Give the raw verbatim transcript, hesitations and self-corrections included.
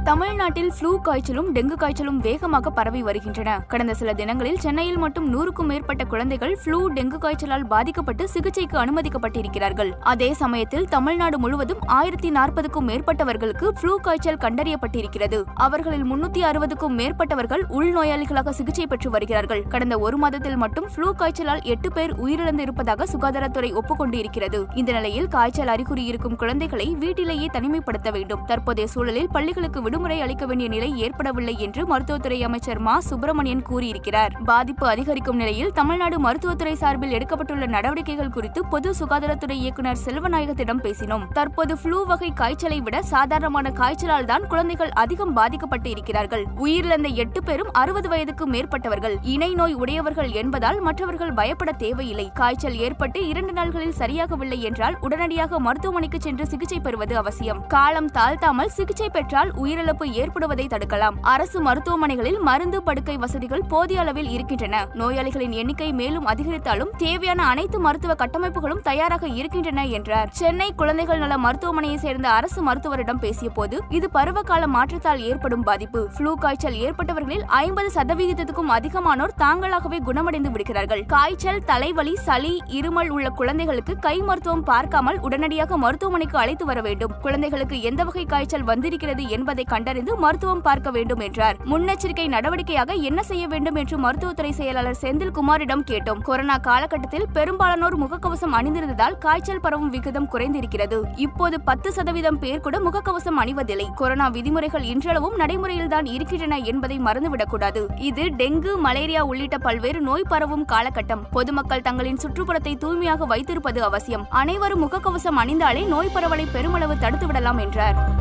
தமிழ்நாட்டில் flu காய்ச்சலும் dengue காய்ச்சலும் வேகமாக பரவி வருகின்றன. கடந்த சில தினங்களில் சென்னையில் மட்டும் நூறுக்கும் மேற்பட்ட குழந்தைகள் ஃப்ளூ டெங்கு காய்ச்சலால் பாதிக்கப்பட்டு சிகிச்சைக்கு அனுமதிக்கப்பட்டிருக்கிறார்கள். அதே சமயத்தில் தமிழ்நாடு முழுவதும் ஆயிரத்தி நாற்பதுக்கும் மேற்பட்டவர்களுக்கு ஃப்ளூ காய்ச்சல் கண்டறியப்பட்டிருக்கிறது. அவர்களில் முன்னூத்தி அறுபதுக்கும் மேற்பட்டவர்கள் உள்நோயாளிகளாக சிகிச்சை பெற்று வருகிறார்கள். கடந்த ஒரு மாதத்தில் மட்டும் ஃப்ளூ காய்ச்சலால் எட்டு பேர் உயிரிழந்து இருப்பதாக சுகாதாரத்துறை ஒப்புக்கொண்டு இருக்கிறது. இந்த நிலையில் காய்ச்சல் அறிகுறி இருக்கும் குழந்தைகளை வீட்டிலேயே தனிமைப்படுத்த வேண்டும். தற்போதைய சூழலில் பள்ளிகளுக்கு விடுமுறை அளிக்க வேண்டிய நிலை ஏற்படவில்லை என்று மருத்துவத்துறை அமைச்சர் மா சுப்பிரமணியன் கூறியிருக்கிறார். பாதிப்பு அதிகரிக்கும் நிலையில் தமிழ்நாடு மருத்துவத்துறை சார்பில் எடுக்கப்பட்டுள்ள நடவடிக்கைகள் குறித்து பொது சுகாதாரத்துறை இயக்குநர் செல்வநாயகத்திடம் பேசினோம். தற்போது ஃப்ளூ வகை காய்ச்சலை விட சாதாரணமான காய்ச்சலால் தான் குழந்தைகள் அதிகம் பாதிக்கப்பட்டு இருக்கிறார்கள். உயிரிழந்த எட்டு பேரும் அறுபது வயதுக்கு மேற்பட்டவர்கள், இணை நோய் உடையவர்கள் என்பதால் மற்றவர்கள் பயப்பட தேவையில்லை. காய்ச்சல் ஏற்பட்டு இரண்டு நாள்களில் சரியாகவில்லை என்றால் உடனடியாக மருத்துவமனைக்கு சென்று சிகிச்சை பெறுவது அவசியம். காலம் தாழ்த்தாமல் சிகிச்சை பெற்றால் உயிரிழப்பு ஏற்படுவதை தடுக்கலாம். அரசு மருத்துவமனைகளில் மருந்து படுக்கை வசதிகள் போதிய அளவில் இருக்கின்றன. நோயாளிகளின் எண்ணிக்கை மேலும் அதிகரித்தாலும் தேவையான அனைத்து மருத்துவ கட்டமைப்புகளும் தயாராக இருக்கின்றன என்றார். சென்னை குழந்தைகள் நல மருத்துவமனையை சேர்ந்த அரசு மருத்துவரிடம் பேசிய போது, இது பருவகால மாற்றத்தால் ஏற்படும் பாதிப்பு. ஃப்ளூ காய்ச்சல் ஏற்பட்டவர்களில் ஐம்பது சதவீதத்துக்கும் அதிகமானோர் தாங்களாகவே குணமடைந்து விடுகிறார்கள். காய்ச்சல், தலைவலி, சளி, இருமல் உள்ள குழந்தைகளுக்கு கை மருத்துவம் பார்க்காமல் உடனடியாக மருத்துவமனைக்கு அழைத்து வர வேண்டும். குழந்தைகளுக்கு எந்த வகை காய்ச்சல் வந்திருக்கிறது என்பதை கண்டறிந்து மருத்துவம் பார்க்க வேண்டும் என்றார். முன்னெச்சரிக்கை நடவடிக்கையாக என்ன செய்ய வேண்டும் என்று மருத்துவத்துறை செயலாளர் செந்தில்குமாரிடம் கேட்டோம். கொரோனா காலகட்டத்தில் பெரும்பாலானோர் முகக்கவசம் அணிந்திருந்ததால் காய்ச்சல் பரவும் விகிதம் குறைந்திருக்கிறது. இப்போது பத்து சதவீதம் பேர் கூட முகக்கவசம் அணிவதில்லை. கொரோனா விதிமுறைகள் இன்றளவும் நடைமுறையில்தான் இருக்கின்றன என்பதை மறந்துவிடக்கூடாது. இது டெங்கு, மலேரியா உள்ளிட்ட பல்வேறு நோய் பரவும் காலகட்டம். பொதுமக்கள் தங்களின் சுற்றுப்புறத்தை தூய்மையாக வைத்திருப்பது அவசியம். அனைவரும் முகக்கவசம் அணிந்தாலே நோய் பரவலை பெருமளவு தடுத்துவிடலாம் என்றார்.